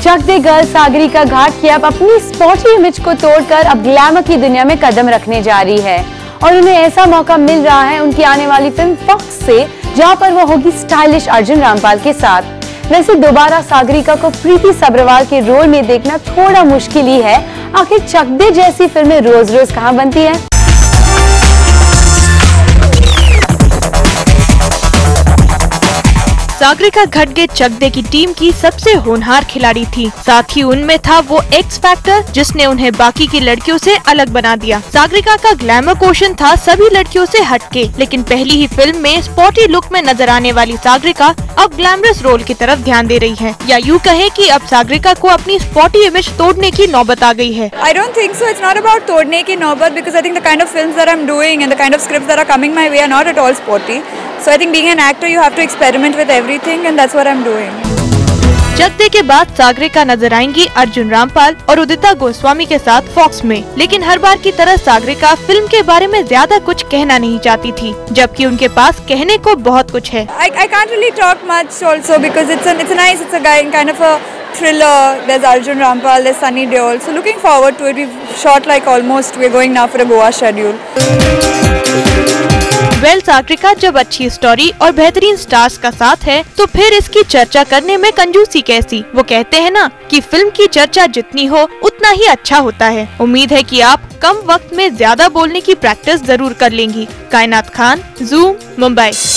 चक दे girl Sagarika घाटगे अब अपनी spotty image को तोड़कर अब ग्लैमर की दुनिया में कदम रखने जा रही है और उन्हें ऐसा मौका मिल रहा है उनकी आने वाली फिल्म फॉक्स से, जहां पर वो होगी स्टाइलिश अर्जुन रामपाल के साथ। वैसे दोबारा सागरिका को प्रीति सब्रवाल के रोल में देखना थोड़ा मुश्किल ही है। आखिर चक दे जैसी फिल्में रोज रोज कहां बनती है। सागरिका घटगे चक दे की टीम की सबसे होनहार खिलाड़ी थी। साथ ही उनमें था वो एक्स फैक्टर जिसने उन्हें बाकी की लड़कियों से अलग बना दिया। सागरिका का ग्लैमर क्वोशंट था सभी लड़कियों से हटके, लेकिन पहली ही फिल्म में स्पॉटी लुक में नजर आने वाली सागरिका अब ग्लैमरस रोल की तरफ ध्यान दे रही है, या यूँ कहें कि अब सागरिका को अपनी स्पॉटी इमेज तोड़ने की नौबत आ गई है। I don't think so. It's not about तोड़ने की नौबत, because I think the kind of films that I'm doing and the kind of scripts that are coming my way are not at all sporty. So I think being an actor you have to experiment with everything and that's what I'm doing. चक दे के बाद सागरिका नजर आएंगी अर्जुन रामपाल और उदिता गोस्वामी के साथ fox में, लेकिन हर बार की तरह सागरिका फिल्म के बारे में ज्यादा कुछ कहना नहीं चाहती थी, जबकि उनके पास कहने को बहुत कुछ है। I can't really talk much also because it's a kind of a thriller. There's Arjun Rampal, there's Sunny Deol. So looking forward to it. We've shot like almost, we're going now for a Goa schedule. Sagarika जब अच्छी story और बेहतरीन stars का साथ है तो फिर इसकी चर्चा करने में कंजूसी कैसी। वो कहते हैं ना कि फिल्म की चर्चा जितनी हो उतना ही अच्छा होता है। उम्मीद है कि आप कम वक्त में ज्यादा बोलने की प्रैक्टिस जरूर कर लेंगी। कायनात खान, जूम, मुंबई।